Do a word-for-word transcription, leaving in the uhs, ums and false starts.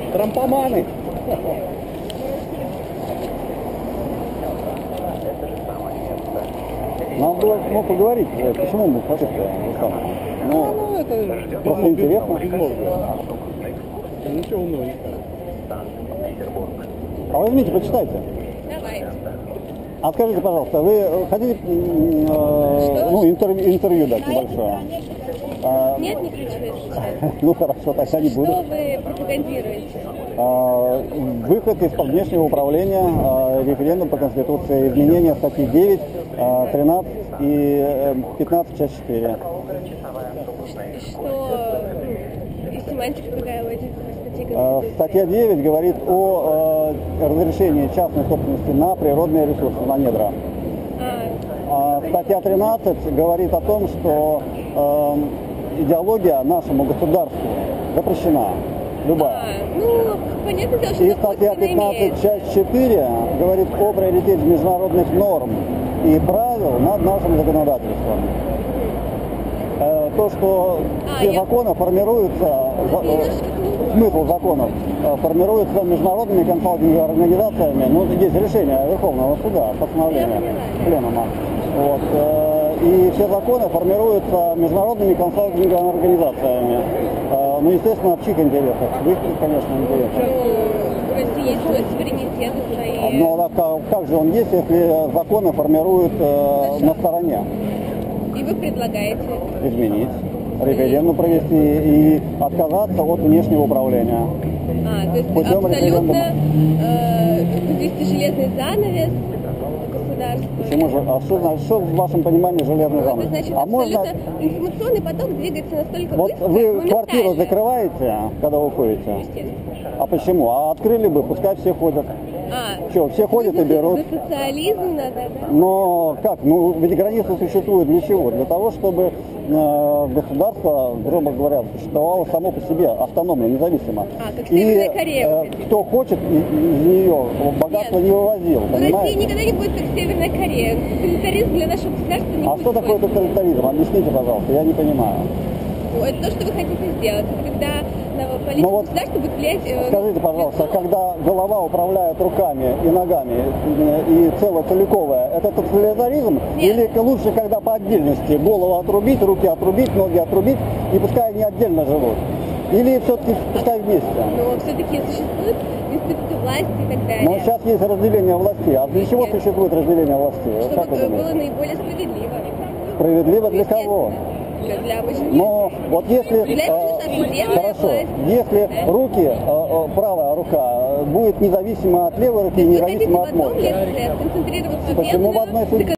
Трампоманы. Нам было ну, поговорить, почему мы хотим. Ну, Ну, это просто интересно. Ничего умного не А возьмите, почитайте. Давай. А скажите, пожалуйста, вы хотите э, ну, интервью, интервью дать небольшое? А, Нет, не хочу. ну хорошо, тогда не буду. Что вы пропагандируете? А, выход из-под внешнего управления, а, референдум по Конституции, изменения статьи девять, а, тринадцать и э, пятнадцать, часть четыре. Что и семантика какая у этих статей А, Конституции? статья девять говорит о э, разрешении частной собственности на природные ресурсы, на недра. А, А, статья тринадцать говорит о том, что э, идеология нашему государству запрещена, любая. а, ну, понятно дело, что И это статья косвенно пятнадцать, имеет. часть четыре говорит о приоритете международных норм и правил над нашим законодательством. Э, То, что А, все я- законы формируются, за- э, смысл законов э, формируется международными консалтинговыми организациями, ну, есть решение Верховного суда, постановление Пленума. Вот, э, и все законы формируются международными консалтинговыми организациями. Э, Ну, естественно, в чьих интересах? В их, конечно, интересах. Ну, в России есть свой суверенитет и свои... Но а как, как же он есть, если законы формируют э, на стороне? И вы предлагаете. Изменить, референдум провести и отказаться от внешнего управления. А, то есть Путем абсолютно референдума. э, ввести железный занавес государства. Почему же? А что, значит, что в вашем понимании железный Ну, это занавес? значит, А можно, абсолютно информационный поток двигается настолько вот быстро, вы моментально. квартиру закрываете, когда уходите? Естественно. А почему? А открыли бы, пускай все ходят. А, Что, все ходят и берут? За социализм надо, да? Но как? Ну, ведь границы существуют для чего? Для того, чтобы э, государство, грубо говоря, существовало само по себе, автономно, независимо. А, как И Северная Корея, э, вот эти. кто хочет из из нее богатство Нет. не вывозил, Но Россия понимаете? никогда не будет как Северная Корея. Тоталитаризм для нашего государства не А будет. что такое свойственен. тоталитаризм? Объясните, пожалуйста, я не понимаю. Ну, это то, что вы хотите сделать. Это когда на политику Ну вот государства будет влиять... э, Скажите, пожалуйста, лицо. когда голова управляет руками и ногами э, и цело целиковое, это тоталитаризм? Нет. Или лучше, когда по отдельности голову отрубить, руки отрубить, ноги отрубить, и пускай они отдельно живут? Или все-таки пускай вместе? Но все-таки существуют институты власти и так далее. Но сейчас есть разделение властей. А для чего существует разделение властей? Вот как Чтобы вы было думаете? наиболее справедливо. Справедливо для кого? Для, для обычных Но вот если, Для этого э, нужна судебная хорошо, власть. если Да. руки, э, э, правая рука э, будет независима от левой руки, Вы хотите независима в от одном мозга. лице сконцентрироваться Почему в медленно, одной судьбе?